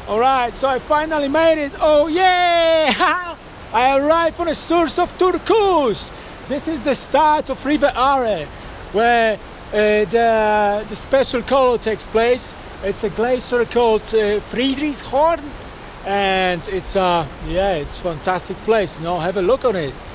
Alright, so I finally made it. Oh yeah! I arrived on the source of Turkus. This is the start of River Aare, where the special color takes place. It's a glacier called Friedrichshorn, and it's a fantastic place. You know, have a look on it.